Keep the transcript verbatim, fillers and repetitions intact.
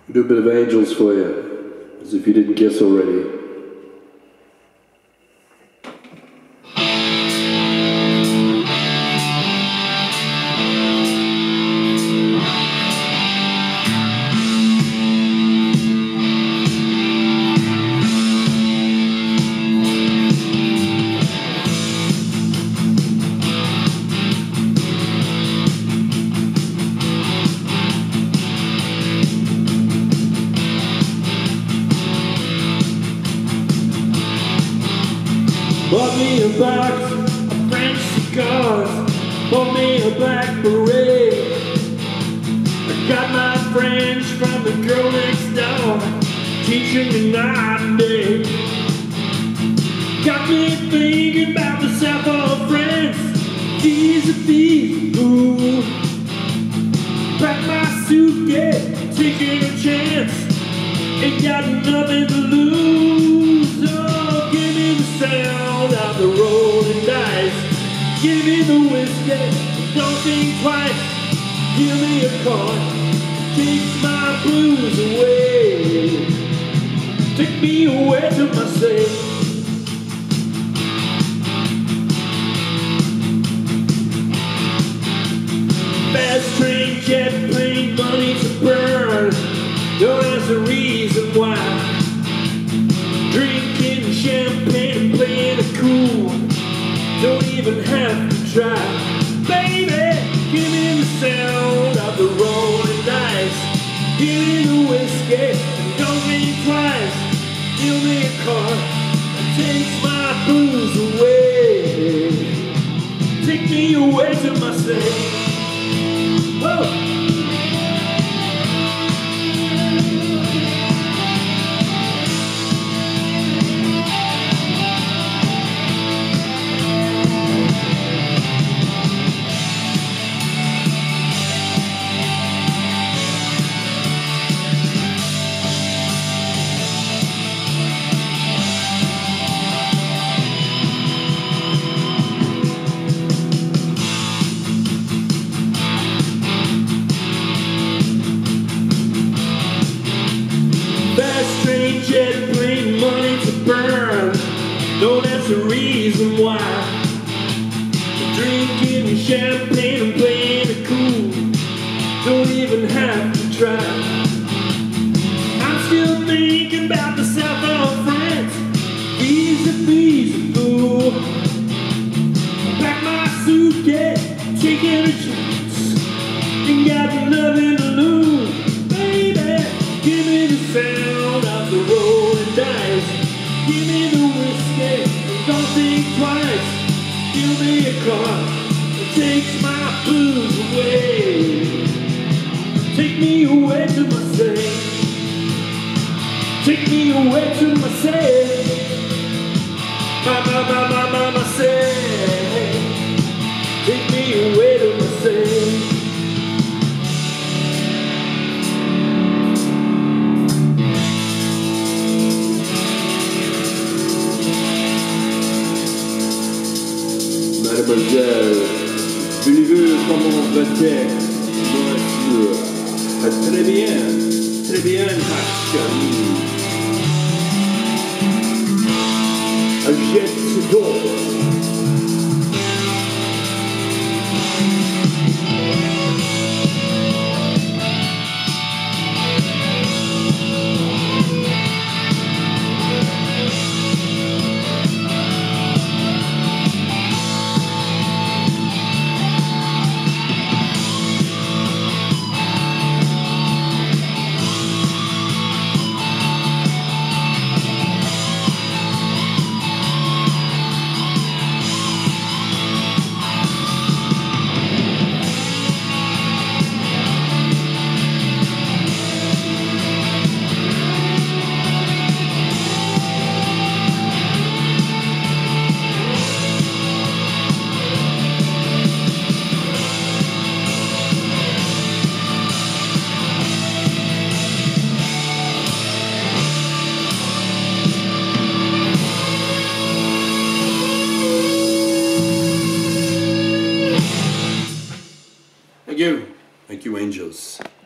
We'll do a bit of Angels for you, as if you didn't guess already. Bought me a box of French cigars, bought me a black beret. I got my French from the girl next door, teaching me night and day. Got me thinking about the south of France, vis-a-vis, ooh. Pack my suitcase, taking a chance, ain't got nothing to lose. Oh, give me the sound of the rolling dice, give me the whiskey, don't think twice. Give me a card, takes my blues away, take me away to my safe. Fast train, jet plane, money to burn, no, that's the reason why. Drinking champagne and playing it cool, don't even have to try. Baby, give me the sound of the rolling dice, give me the whiskey, and don't think twice. Give me a car that takes my blues away, take me away to my safe. Whoa. Jet plane, money to burn, no, that's the reason why. Drinking champagne and playing it cool, don't even have to try. I'm still thinking about the south of France, vis-a-vis, ooh. Pack my suitcase, taking a chance, ain't got nothing to lose. Baby, give me the sound of the rolling dice, give me the whiskey, don't think twice. Give me a car that takes my blues away, take me away to my safe, take me away to my safe, my, my, my, my, my, my safe, take me away to my safe. Mademoiselle, buvez comment va-t-elle? Monsieur, très bien, très bien, ma chérie. Jette d'or. Thank you. Thank you, Angels.